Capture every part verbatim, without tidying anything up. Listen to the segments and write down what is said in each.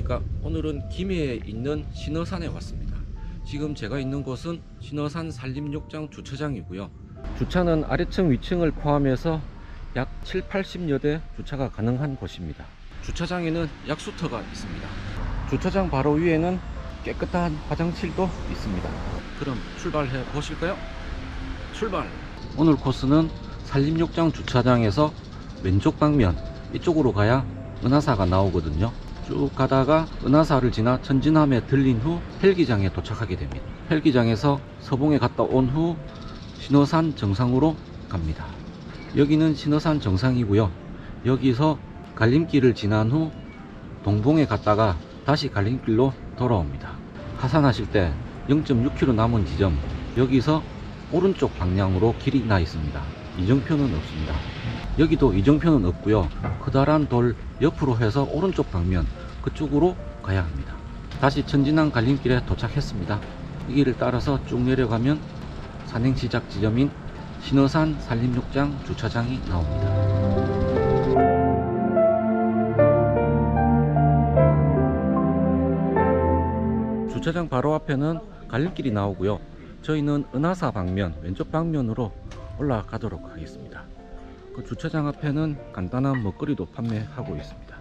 안녕하십니까. 오늘은 김해에 있는 신어산에 왔습니다. 지금 제가 있는 곳은 신어산 산림욕장 주차장이고요. 주차는 아래층 위층을 포함해서 약 칠, 팔십여 대 주차가 가능한 곳입니다. 주차장에는 약수터가 있습니다. 주차장 바로 위에는 깨끗한 화장실도 있습니다. 그럼 출발해 보실까요? 출발! 오늘 코스는 산림욕장 주차장에서 왼쪽 방면 이쪽으로 가야 은하사가 나오거든요. 쭉 가다가 은하사를 지나 천진함에 들린 후 헬기장에 도착하게 됩니다. 헬기장에서 서봉에 갔다 온 후 신어산 정상으로 갑니다. 여기는 신어산 정상이고요. 여기서 갈림길을 지난 후 동봉에 갔다가 다시 갈림길로 돌아옵니다. 하산하실 때 영 점 육 킬로미터 남은 지점, 여기서 오른쪽 방향으로 길이 나 있습니다. 이정표는 없습니다. 여기도 이정표는 없고요. 커다란 돌 옆으로 해서 오른쪽 방면 그쪽으로 가야 합니다. 다시 천진항 갈림길에 도착했습니다. 이 길을 따라서 쭉 내려가면 산행 시작 지점인 신어산 산림욕장 주차장이 나옵니다. 주차장 바로 앞에는 갈림길이 나오고요. 저희는 은하사 방면, 왼쪽 방면으로 올라가도록 하겠습니다. 그 주차장 앞에는 간단한 먹거리도 판매하고 있습니다.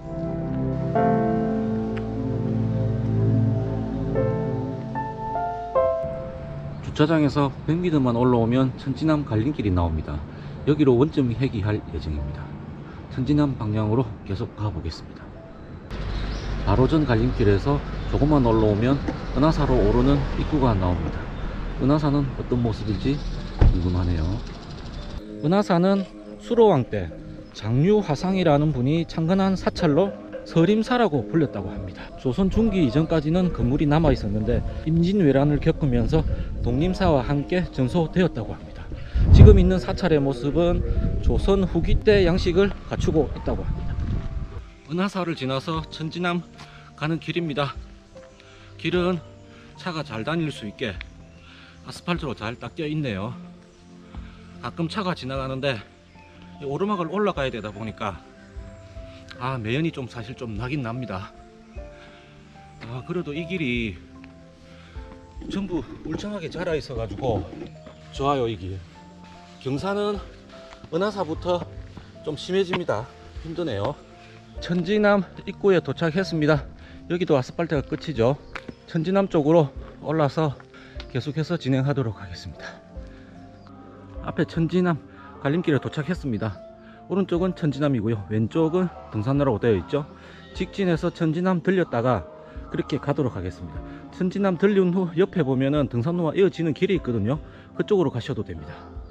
주차장에서 백 미터만 올라오면 천진함 갈림길이 나옵니다. 여기로 원점 회귀할 예정입니다. 천진함 방향으로 계속 가보겠습니다. 바로 전 갈림길에서 조금만 올라오면 은하사로 오르는 입구가 나옵니다. 은하사는 어떤 모습일지 궁금하네요. 은하사는 수로왕 때 장유화상이라는 분이 창건한 사찰로 서림사라고 불렸다고 합니다. 조선 중기 이전까지는 건물이 남아 있었는데 임진왜란을 겪으면서 독림사와 함께 전소되었다고 합니다. 지금 있는 사찰의 모습은 조선 후기 때 양식을 갖추고 있다고 합니다. 은하사를 지나서 천진함 가는 길입니다. 길은 차가 잘 다닐 수 있게 아스팔트로 잘 닦여 있네요. 가끔 차가 지나가는데 오르막을 올라가야 되다 보니까 아 매연이 좀 사실 좀 나긴 납니다. 아 그래도 이 길이 전부 울창하게 자라 있어 가지고 좋아요. 이 길 경사는 은하사부터 좀 심해집니다. 힘드네요. 천진함 입구에 도착했습니다. 여기도 아스팔트가 끝이죠. 천진함 쪽으로 올라서 계속해서 진행하도록 하겠습니다. 앞에 천진함 갈림길에 도착했습니다. 오른쪽은 천진함이고요. 왼쪽은 등산로라고 되어 있죠. 직진해서 천진함 들렸다가 그렇게 가도록 하겠습니다. 천진함 들린 후 옆에 보면은 등산로와 이어지는 길이 있거든요. 그쪽으로 가셔도 됩니다.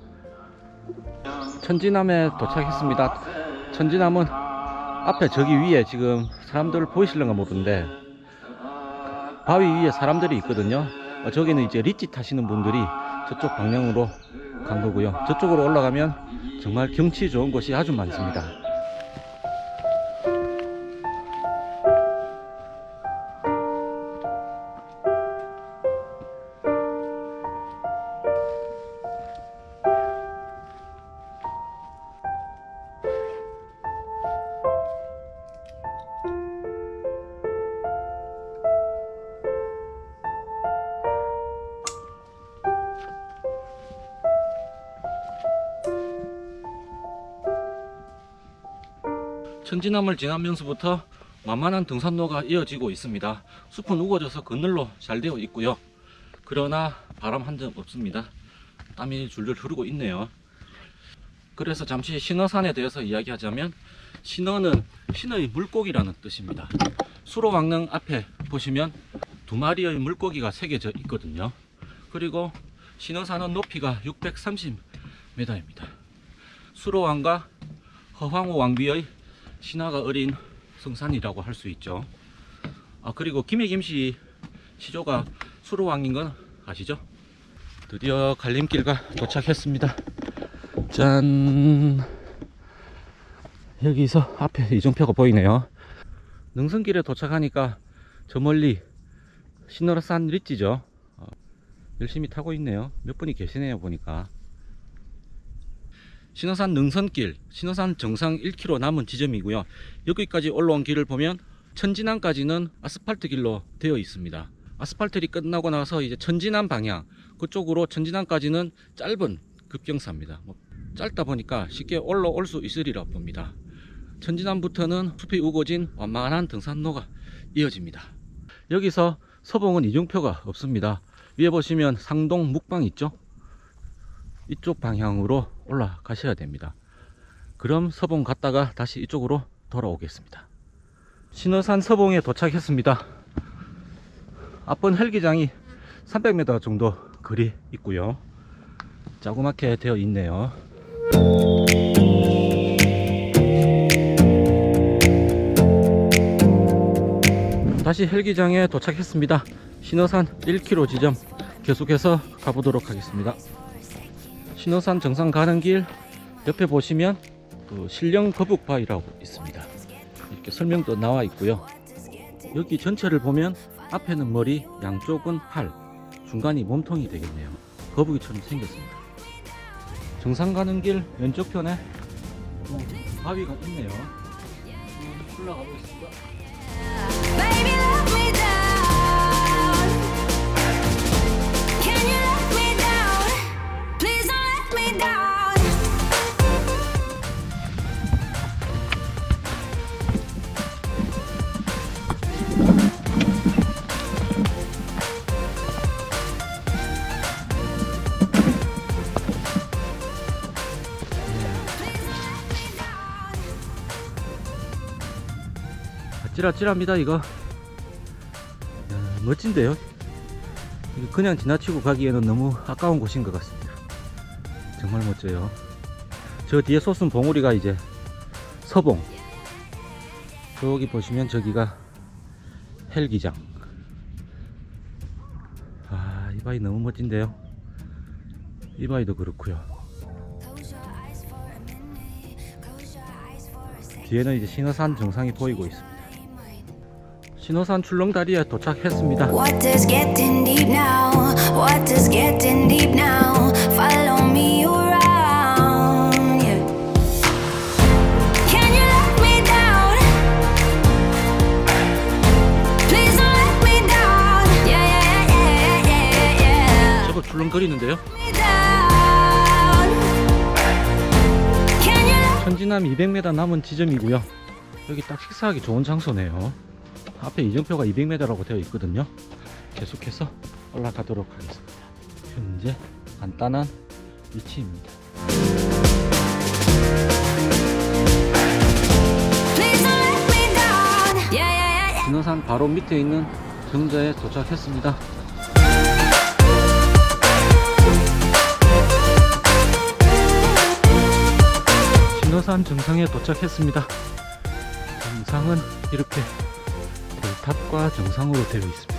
천진함에 도착했습니다. 천진함은 앞에 저기 위에 지금 사람들 보이실런가 모르는데 바위 위에 사람들이 있거든요. 어, 저기는 이제 리치 타시는 분들이 저쪽 방향으로 간 거고요. 저쪽으로 올라가면 정말 경치 좋은 곳이 아주 많습니다. 천진함을 지나면서부터 만만한 등산로가 이어지고 있습니다. 숲은 우거져서 그늘로 잘 되어 있고요. 그러나 바람 한 점 없습니다. 땀이 줄줄 흐르고 있네요. 그래서 잠시 신어산에 대해서 이야기하자면 신어는 신의 물고기라는 뜻입니다. 수로왕릉 앞에 보시면 두 마리의 물고기가 새겨져 있거든요. 그리고 신어산은 높이가 육백삼십 미터입니다. 수로왕과 허황호 왕비의 신화가 어린 성산이라고 할 수 있죠. 아 그리고 김해 김씨 시조가 수로왕인 건 아시죠? 드디어 갈림길과 도착했습니다. 짠! 여기서 앞에 이정표가 보이네요. 능선길에 도착하니까 저 멀리 신어산 리치죠. 어, 열심히 타고 있네요. 몇 분이 계시네요 보니까. 신어산 능선길, 신어산 정상 일 킬로미터 남은 지점이고요. 여기까지 올라온 길을 보면 천진암까지는 아스팔트 길로 되어 있습니다. 아스팔트이 끝나고 나서 이제 천진암 방향 그쪽으로 천진암까지는 짧은 급경사입니다. 뭐 짧다 보니까 쉽게 올라올 수 있으리라 봅니다. 천진암부터는 숲이 우거진 완만한 등산로가 이어집니다. 여기서 서봉은 이중표가 없습니다. 위에 보시면 상동 묵방 있죠? 이쪽 방향으로 올라가셔야 됩니다. 그럼 서봉 갔다가 다시 이쪽으로 돌아오겠습니다. 신어산 서봉에 도착했습니다. 앞번 헬기장이 삼백 미터 정도 거리 있고요. 자그맣게 되어 있네요. 다시 헬기장에 도착했습니다. 신어산 일 킬로미터 지점 계속해서 가보도록 하겠습니다. 신어산 정상 가는 길 옆에 보시면 그 신령 거북바위라고 있습니다. 이렇게 설명도 나와 있고요. 여기 전체를 보면 앞에는 머리, 양쪽은 팔, 중간이 몸통이 되겠네요. 거북이처럼 생겼습니다. 정상 가는 길 왼쪽 편에 바위가 있네요. 올라가 보겠습니다. 아찔아찔합니다. 이거. 야, 멋진데요. 그냥 지나치고 가기에는 너무 아까운 곳인 것 같습니다. 정말 멋져요. 저 뒤에 솟은 봉우리가 이제 서봉, 저기 보시면 저기가 헬기장. 아, 이 바위 너무 멋진데요. 이 바위도 그렇고요. 뒤에는 이제 신어산 정상이 보이고 있습니다. 신어산 출렁다리에 도착했습니다. What is getting deep now? What is getting deep now? Follow me around. Yeah. Can you let me down? Please don't let me down. Yeah, yeah, yeah, yeah, yeah. 제법 출렁거리는데요. Me down. Can you let 천진암 이백 미터 남은 지점이고요. 여기 딱 식사하기 좋은 장소네요. 앞에 이정표가 이백 미터라고 되어 있거든요. 계속해서 올라가도록 하겠습니다. 현재 간단한 위치입니다. please don't let me down. Yeah, yeah, yeah, yeah. 신어산 바로 밑에 있는 정자에 도착했습니다. 신어산 정상에 도착했습니다. 정상은 이렇게 탑과 정상으로 되어 있습니다.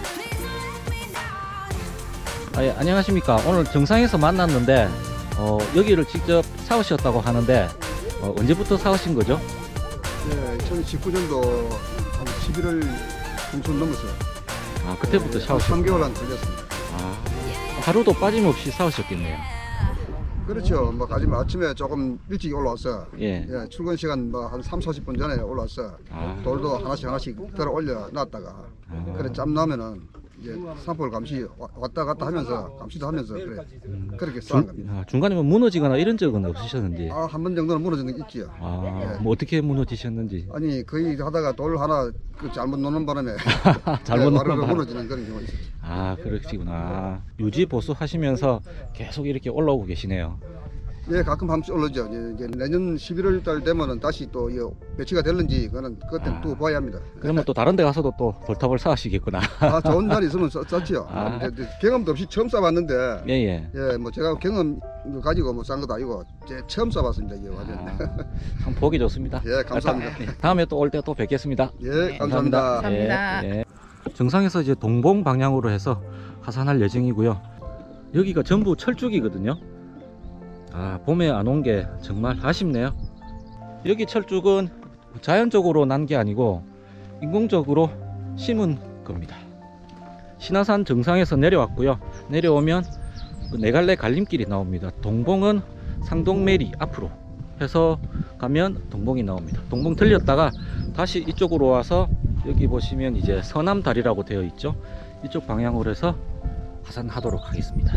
아, 예, 안녕하십니까. 오늘 정상에서 만났는데 어, 여기를 직접 사오셨다고 하는데 어, 언제부터 사오신 거죠? 네, 이천십구 년도 한 십일월 중순 넘었어요. 아, 그때부터 사오셨어요? 삼 개월 안 걸렸습니다. 아, 하루도 빠짐없이 사오셨겠네요. 그렇죠. 뭐 아침에 아침에 조금 일찍 올라왔어. 예. 예, 출근 시간 뭐 한 삼, 사십 분 전에 올라왔어. 아. 돌도 하나씩 하나씩 들어 올려 놨다가 아. 그래 짬 나면은 이제 산불 감시 와- 왔다 갔다 하면서 감시도 하면서 그래 그렇게 쌓은 겁니다. 아, 중간에 뭐 무너지거나 이런 적은 없으셨는지? 아, 한 번 정도는 무너진 게 있지요. 아, 뭐 어떻게 무너지셨는지? 아니 거의 하다가 돌 하나 그 잘못 놓는 바람에 잘못 네, 놓은 와르르 바람. 무너지는 그런 경우가 있었죠. 아, 그러시구나. 유지 보수 하시면서 계속 이렇게 올라오고 계시네요. 예, 가끔 한 번씩 올라오죠. 이제, 이제 내년 십일월 달 되면은 다시 또 이 배치가 될는지 그거는 그때는 아. 또 봐야 합니다. 그러면 또 다른 데 가서도 또 돌탑을 쌓으시겠구나. 아, 좋은 날이 있으면 썼, 썼지요. 아. 근데, 근데 경험도 없이 처음 쌓았는데 예, 예. 예, 뭐 제가 경험 가지고 뭐 싼 것도 아니고 제 처음 쌓았습니다. 이게 완전. 아, 참 보기 좋습니다. 예, 감사합니다. 아, 다, 다음에 또 올 때 또 뵙겠습니다. 예, 감사합니다. 감사합니다. 예, 예. 정상에서 이제 동봉 방향으로 해서 하산할 예정이고요. 여기가 전부 철쭉이거든요. 아, 봄에 안 온 게 정말 아쉽네요. 여기 철쭉은 자연적으로 난 게 아니고 인공적으로 심은 겁니다. 신화산 정상에서 내려왔고요. 내려오면 네 갈래 갈림길이 나옵니다. 동봉은 상동메리 앞으로 해서 가면 동봉이 나옵니다. 동봉 들렸다가 다시 이쪽으로 와서 여기 보시면 이제 서남다리라고 되어 있죠. 이쪽 방향으로 해서 하산하도록 하겠습니다.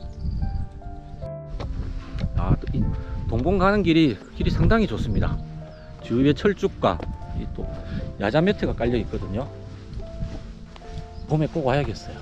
아, 또 이 동봉 가는 길이 길이 상당히 좋습니다. 주위에 철쭉과 이 또 야자 매트가 깔려 있거든요. 봄에 꼭 와야겠어요.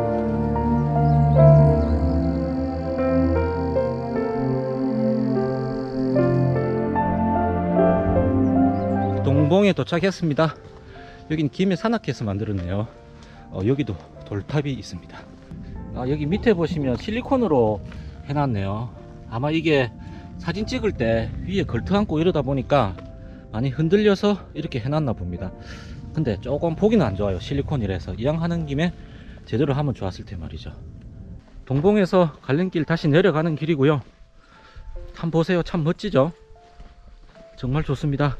동봉에 도착했습니다. 여긴 김해 산악회에서 만들었네요. 어, 여기도 돌탑이 있습니다. 아, 여기 밑에 보시면 실리콘으로 해놨네요. 아마 이게 사진 찍을 때 위에 걸터 앉고 이러다 보니까 많이 흔들려서 이렇게 해놨나 봅니다. 근데 조금 보기는 안 좋아요. 실리콘이라서 이왕 하는 김에 제대로 하면 좋았을 테 말이죠. 동봉에서 갈림길 다시 내려가는 길이고요. 참 보세요. 참 멋지죠? 정말 좋습니다.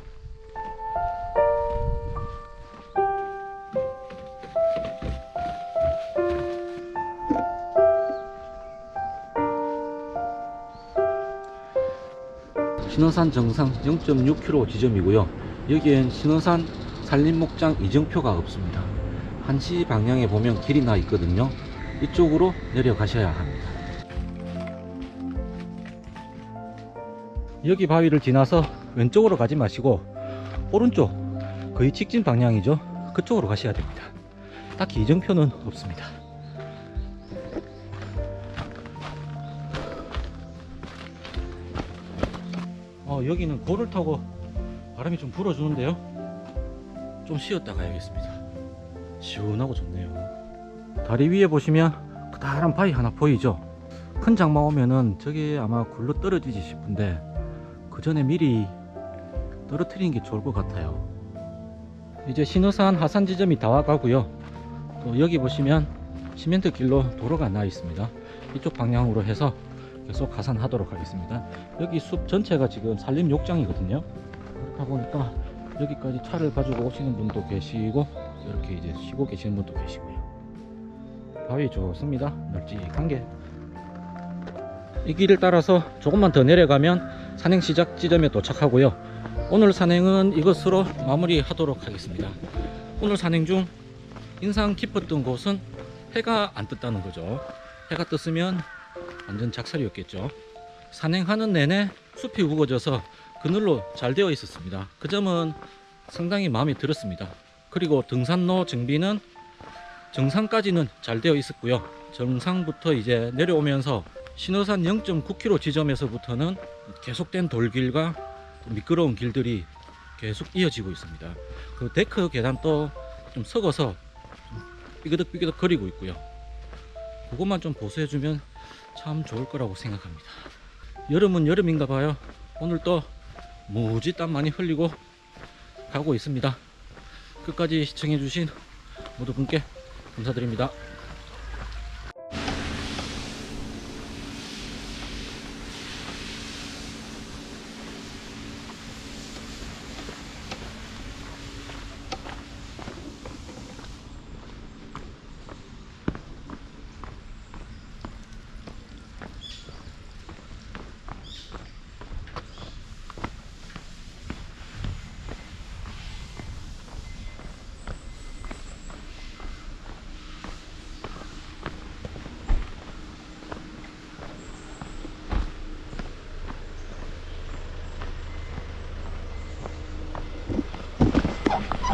신어산 정상 영 점 육 킬로미터 지점이고요. 여기엔 신어산 산림목장 이정표가 없습니다. 한시 방향에 보면 길이 나 있거든요. 이쪽으로 내려가셔야 합니다. 여기 바위를 지나서 왼쪽으로 가지 마시고 오른쪽 거의 직진 방향이죠. 그쪽으로 가셔야 됩니다. 딱히 이정표는 없습니다. 어, 여기는 고를 타고 바람이 좀 불어주는데요. 좀 쉬었다 가야겠습니다. 시원하고 좋네요. 다리 위에 보시면 커다란 바위 하나 보이죠? 큰 장마 오면은 저게 아마 굴러 떨어지지 싶은데 그 전에 미리 떨어뜨리는 게 좋을 것 같아요. 이제 신어산 하산 지점이 다 와가고요. 또 여기 보시면 시멘트 길로 도로가 나 있습니다. 이쪽 방향으로 해서 계속 하산하도록 하겠습니다. 여기 숲 전체가 지금 산림욕장이거든요. 그렇다 보니까 여기까지 차를 가지고 오시는 분도 계시고 이렇게 이제 쉬고 계시는 분도 계시고요. 바위 좋습니다. 널찍한 게. 이 길을 따라서 조금만 더 내려가면 산행 시작 지점에 도착하고요. 오늘 산행은 이것으로 마무리하도록 하겠습니다. 오늘 산행 중 인상 깊었던 곳은 해가 안 떴다는 거죠. 해가 떴으면 완전 작살이었겠죠. 산행하는 내내 숲이 우거져서 그늘로 잘 되어 있었습니다. 그 점은 상당히 마음에 들었습니다. 그리고 등산로 정비는 정상까지는 잘 되어 있었고요. 정상부터 이제 내려오면서 신어산 영 점 구 킬로미터 지점에서부터는 계속된 돌길과 미끄러운 길들이 계속 이어지고 있습니다. 그 데크 계단도 좀 썩어서 삐그덕삐그덕 거리고 있고요. 그것만 좀 보수해주면 참 좋을 거라고 생각합니다. 여름은 여름인가 봐요. 오늘 또 무지 땀 많이 흘리고 가고 있습니다. 끝까지 시청해주신 모두 분께 감사드립니다.